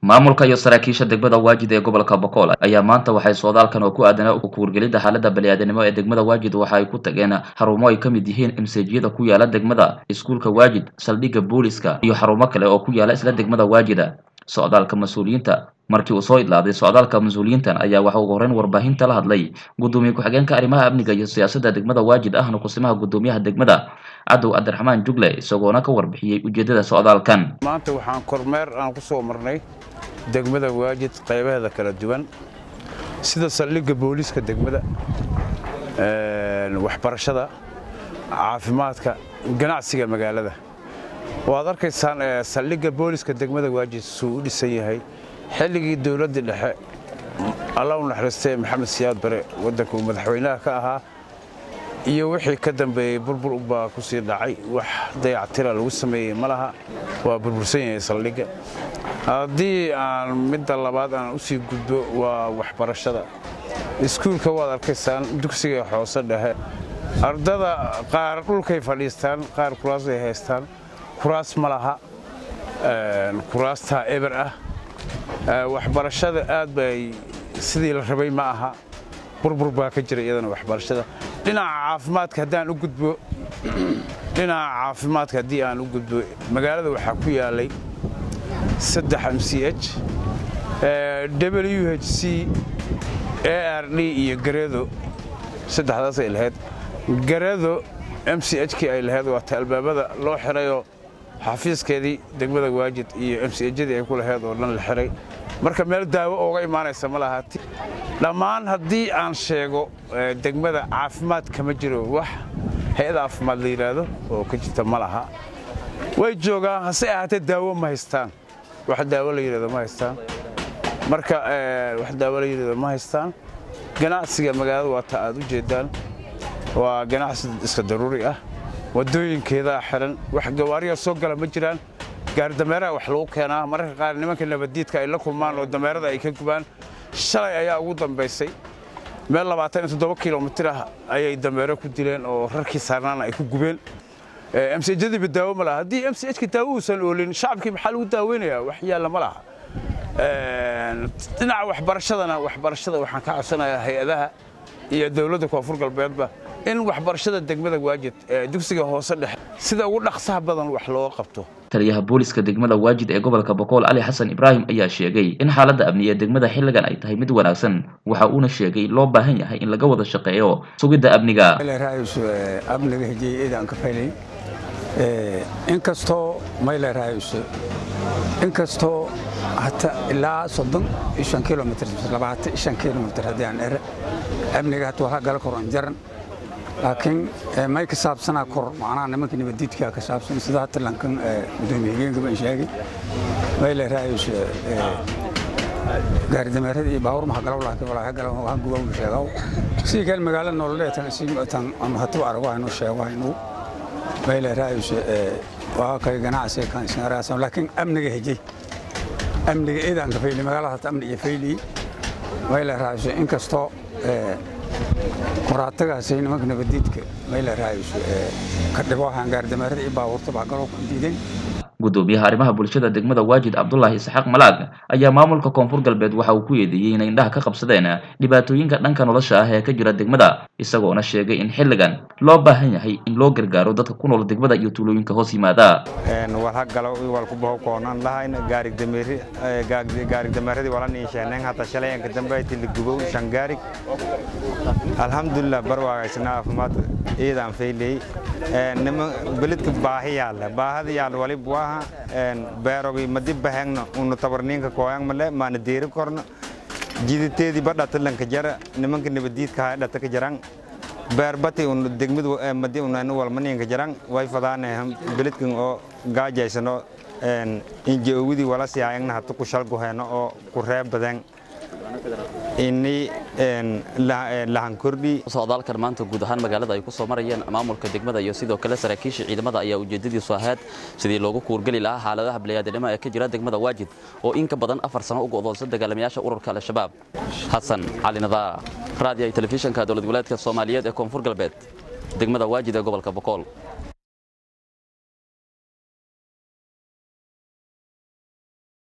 maamulka iyo saraakiisha degmada Waajid ee gobolka Boqol ayaa maanta waxay socdaalkan oo ku aadanaa ku wargelida xaaladda bani'aadanimo ee degmada Waajid waxa ay ku tageen xarumo ay kamid yihiin MCG-yada ku yaala degmada, iskuulka Waajid, saldhigga booliska iyo xarumo kale oo ku yaala isla degmada Waajid. socdaalka mas'uuliyiinta markii uu soo idlaaday socdaalka mas'uuliyiintan ayaa waxa uu horreyn warbaahinta la hadlay gudoomiye ku-xigeenka arrimaha amniga iyo siyaasadda degmada Waajid ahna kusimaha gudoomiyaha degmada Cadow Cabdiraxmaan Jugle isagoona ka warbixiyay ujeedada socdaalkan. maanta waxaan kormeer aan ku soo marnay degmada Waajid qaybaheeda kala duwan sida saldhigga booliska degmada waxbarashada caafimaadka ganacsiga magaalada. waad arkaysaan saldhigga booliska degmada Waajid suu u dhisan yahay xilligii dawladda dhexe Allah u naxariistay Maxamed Siyaad Bare wadanka madaxweynaha ka ahaa iyo wixii ka dambeeyay burbur baa ku sii dhacay wax dayactir lagu sameeyay malaha waa burbursan yahay saldhigga. haddii aan midda labaad aan u sii gudbo waa waxbarashada iskuulka waad arkaysaan dugsiga hoose dhexe ardada qaar dhulkay fadhiistaan qaar kuraas ay haystaan kuraas malaha kuraasta eber ah waxbarashada aad bay sidii la rabay ma aha burbur baa ka jira iyadana waxbarashada dhinaca caafimaadka haddii aan u gudbo magaalada waxaa ku yaalay 3 MCH WHC ARD iyo Gareedo saddexdaas ay lahayd Gareedo MCH-kii ay lahayd waa albaabada loo xirayo xafiiskeedii degmada Waajid iyo MCH-yadii ay ku lahayd oo dhan la xiray marka meel daawo uga imaanaysa ma laha dhammaan haddii aan sheego degmada caafimaad kama jiro wax hay'ad caafimaad la yiraahdo oo ka jirta ma laha way joogaan hase ahaatee daawo ma haystaan wax daawo la yiraahdo ma haystaan marka wax daawo la yiraahdo ma haystaan ganacsiga magaalada waa ta aad u jeedaan waa ganacsi iska daruuri ah wadooyinkeeda xiran wax gawaariya soo gala ma jiraan gaar dameeraha wax lagu keenaa mararka qaar nimanka nabadiidka ay la kulmaan oo dameerada ay ka gubaan shalay ayaa ugu dambeysay meel 27 kiiloomitir ah ayay dameero ku dileen oo rarkii saarnaana ay ku gubeen MCJ-da bidaawo ma laha haddii MCH-ka daawo uusan oolin shacabkii maxaa lagu daaweynayaa wax yaala ma laha dhinaca waxbarashada waxaan ka codsanayaa hay'adaha iyo dawladda Koonfur Galbeedba in waxbarashada degmada Waajid dugsiga hoose dhexe sida ugu dhaqsaha badan wax loo qabto. taliyaha booliska degmada Waajid ee gobolka Boqol Ali Xasan Ibrahim ayaa sheegay in xaaladda amniga degmada xilligan ay tahay mid wanaagsan waxa uuna sheegay loo baahan yahay in laga wada shaqeeyo sugidda amniga. amniga hijiyada aan ka faylay inkastoo hatta ilaa 35 kilomitir 25 kilomitir haddii aan amniga hatta waxa gal koran jaran laakiin may ka saabsanaa kor macnaha nimanka nabadiidka ka saabsan sida hatta lankan gudoomiyaha gaban sheegay way la raayus gaar dameerada iyo baawur ma galaw laakiin wala galaw waxaan gubow sheegaw si kale magaalada nololeed tan aan hatta arag waxaan sheegay way la raayus waa ka ganacsi kan isnaraasam laakiin amniga hijay amniga idan ka faylay magaalada hatta amniga faylay way la raayus inkastoo qoraatagaasay nimanka nabadiidka may la raayso ka dhibo waxaan gaar dameerada iyo baawurta baa galo ku diideen. gudoomiyaha arrimaha bulshada degmada Waajid Abdullaahi Isxaaq Malaag ayaa maamulka Koonfur Galbeed waxa uu ku yeediyay inay indhaha ka qabsadeen dhibaatooyinka dhanka nolosha ah ee ka jira degmada isagoona sheegay in xilligan loo baahan yahay in loo gargaaro dadka ku nool degmada iyo tuulooyinka hoos yimaada. waxa galo wal ku baaho koonaan lahayn gaari dameeradii wala niisheeneen hata shalay ka dambeeyay la gubow shangaari alxamdulillah barwaaqaysna caafimaad eedaan faylay nima beledka baahida yaal wali buaha beerogi madib bahangna unu tabarninka kooyang male maana deeri korna jiditeedi badha talanka jara nimanka nabadiidka ha dhata ka jarang beerbati unu degmadu madi unu walmaninka jarang way fadaanay beledkan oo gaajaysano injeewidi wala siyaayna hatu ku shalgo heeno oo ku reeb badan inni lahan kordhi socdaalkan maanta guud ahaan magaalada ay ku soo marayeen maamulka degmada iyo sidoo kale saraakiisha ciidamada ayaa ujeedadiisu ahayd sidii loogu kuurgali lahaa xaaladaha bani'aadanimo ee ka jira degmada Waajid oo in ka badan 4 sano uga odoonsan dagaalamayaasha ururka Al-Shabaab. Xasan Cali Nadaara, raadiyo telefishinka dowlad goboleedka Soomaaliyeed ee Koonfur Galbeed, degmada Waajid ee gobolka Boqol.